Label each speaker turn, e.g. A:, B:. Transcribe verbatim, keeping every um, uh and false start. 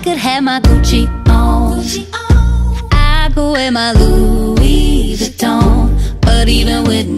A: could have my Gucci on, I could wear my Louis Vuitton, but even with